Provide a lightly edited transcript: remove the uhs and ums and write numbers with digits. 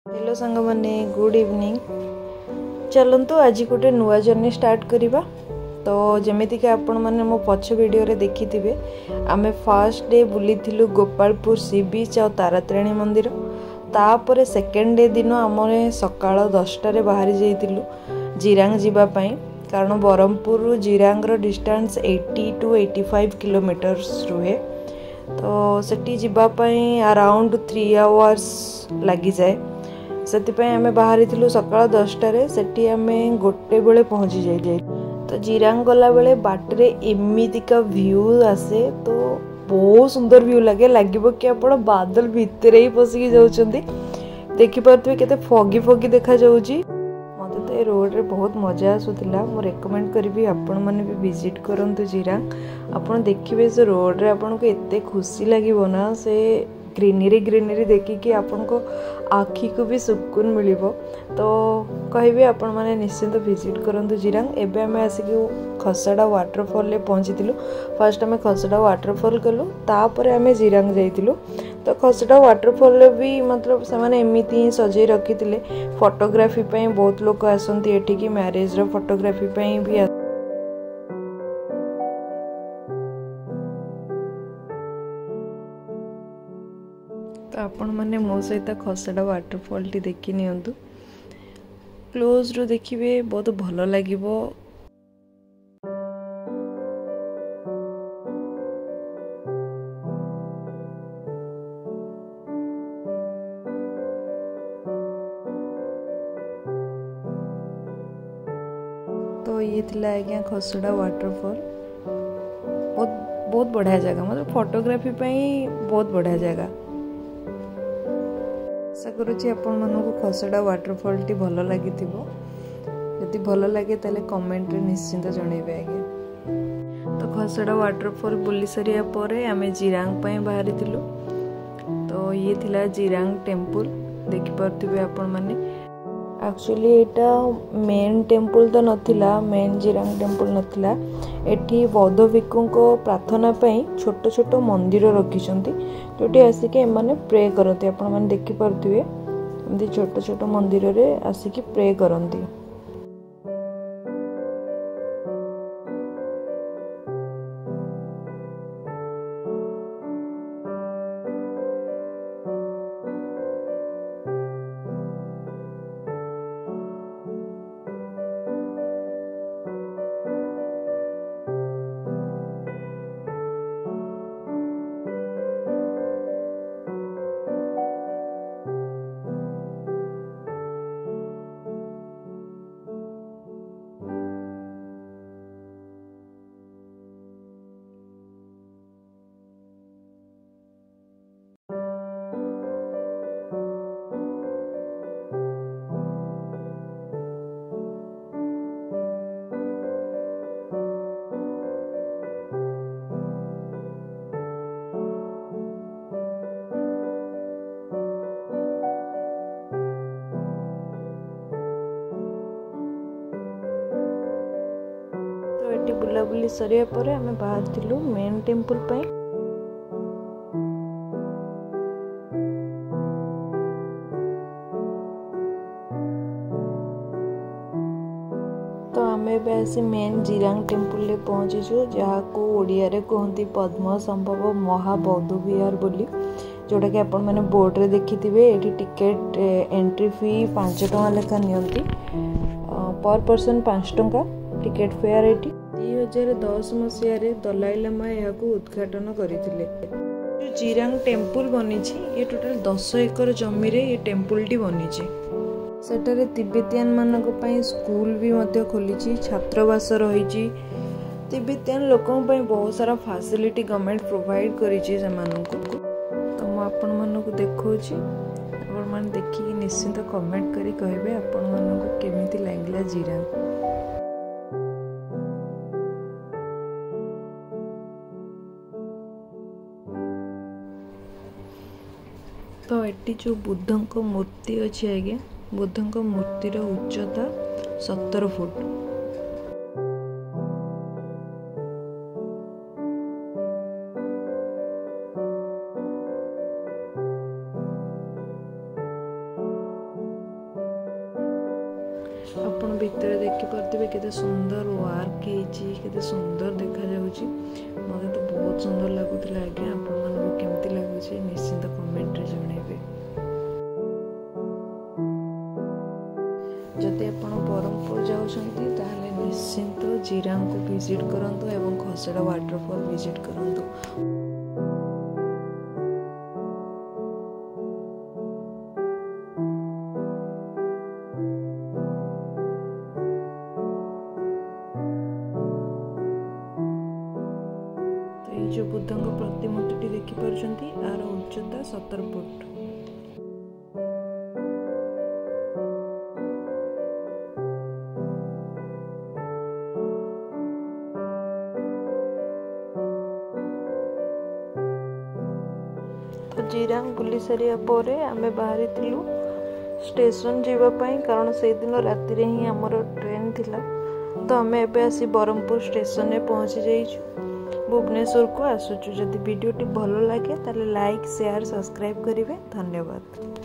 Hello सांग माने good evening. चलतु आज गोटे नुआ जर्नी स्टार्ट करिबा। तो जमीती कि आपण माने मो पछ वीडियो रे देखिथिबे आमे फर्स्ट डे बुलीथिलु गोपालपुर सी बीच और तारातारिणी मंदिर। तापर सेकेंड डे दिन आमरे सकाळ 10टा रे बाहरी जाइतिलु जिरांग जीवा पई, कारण बरहमपुर जिरांग रो डिस्टेंस 80 टू 85 किलोमीटर्स रुहे। तो सेठी जीवा पई अराउंड 3 आवर्स लगी जाए। से आम बाहरी सकाल 10टा सेठी आम गोटे बेले पहुँची जाए। तो जिरांग गला बेले बाटरे एमितिका व्यू आसे, तो बहुत सुंदर व्यू लगे कि आप बादल भितर ही पशिकी जाउछंती। देखि पारथि केते फगी फगी देखा जाउची। मते तो ए रोड रे बहुत मजा आसुतिला। मो रेकमेंड करबी आपण माने भी विजिट करंतु जिरांग। आपण देखिबे से रोड रे आपण को एते खुशी लागिवो ना, से ग्रीनरी देखिकी आपण को आखि को भी सुकून मिलिबो। तो कहबी आपण माने निश्चिंत विजिट करंतु जिरांग। एबे हमें आसिक खसड़ा वाटरफॉल ले पहुंचीतिलु। फर्स्ट हमें खसड़ा वाटरफॉल कलु, तापर हमें जिरांग जाइतिलु। तो खसड़ा वाटरफॉल ले भी मतलब से माने एमिति ही सजै रखितिले। फोटोग्राफी पई बहुत लोग आसंती एठी की, मैरिज रो फोटोग्राफी पई भी। तो आपण माने मो सहित खसड़ा वाटरफॉल टी देखि नियंतु। क्लोज रो देखिबे बहुत भलो लागिबो। तो ये थिला आज्ञा खसड़ा वाटरफॉल। बहुत बहुत बढ़िया जगह, मतलब फोटोग्राफी पई बहुत बढ़िया जगह। आशा करुँची आपण मानक खसड़ा वाटरफॉल टी भल लगी। यदि भल लगे ताले कमेंट रे निश्चिंत जनइबे आगे। तो खसड़ा वाटरफॉल बुली सरिया परे आमे जिरांग पई बाहरी थिलु। तो ये थिला जिरांग टेम्पल, देखि परथिबे आपण माने। एक्चुअली एटा मेन टेम्पल तो नथिला, मेन जिरांग टेम्पल नथिला। एठी बौद्ध भिक्षु को प्रार्थना पई छोट छोट मंदिर रखिछंती, जोटी आसिके एमाने प्रे करते। आपण माने देखि परथिबे एमदी छोट छोट मंदिर रे आसिके प्रे करंती। बुलाबुली सरिया पर आमे बाहर थिलु मेन टेम्पल पई। तो आमे बेसी मेन जिरांग टेम्पल ले पहुंचीछु, जहाँ को ओडिया रे कहंती पद्म संभव महाबौद्ध विहार बोली, जोटा कि आपण माने बोर्ड रे देखिथिबे। एठी टिकेट एंट्री फी 5 टका लेखा नियंती, पर पर्सन 5 टका टिकेट फेयर। एठी 2010 मसीह दलाई लामा यहाकू उद्घाटन करथिले। जो जिरांग टेम्पल बनीची, ये टोटल 10 एकर जमी रे ये टेम्पल टी बनीची। सेटारे तिब्बतियन मानक पई स्कूल भी मध्य खोलीची, छात्रवास रहीची। तिब्बतियन लोकों पई बहुत सारा फैसिलिटी गवर्नमेंट प्रोवाइड करिची से मानकू। तो म आपण मानकू देखौची, आपण मान देखि निश्चित कमेंट करी कहबे आपण मानकू केमिति लागला जिरांग। तो एटी जो बुद्धंक मूर्ति अच्छी आज्ञा, बुद्धंक मूर्तिर उच्चता 17 फुट। आपण भितर देखि पार्थिबे केते सुंदर वर्क हेची केते सुंदर देखा जाउची मते तो बहुत सुंदर लागुतला आज्ञा आपण मन केमती लागुची निश्चित कमेंट रे जणेबे जदि आपण बरहमपुर जाउछंती ताले निश्चित जिरांग को विजिट करंतु एवं खसड़ा वाटरफॉल विजिट करंतु। जो बुद्ध प्रतिमूर्ति देखिपुर आर उच्चता 17 फुट। तो जिरांग बुली सारिया परे आमे बाहरी थिलु स्टेशन जीवापाई कारण से दिन राति रे ही हमर ट्रेन थिला तो आमे एबे आसी बरहमपुर स्टेशन में पहुंची जाइछु भुवनेश्वर को आसुचु। जदि वीडियोटी भल लगे ताले लाइक शेयर सब्सक्राइब करिवे। धन्यवाद।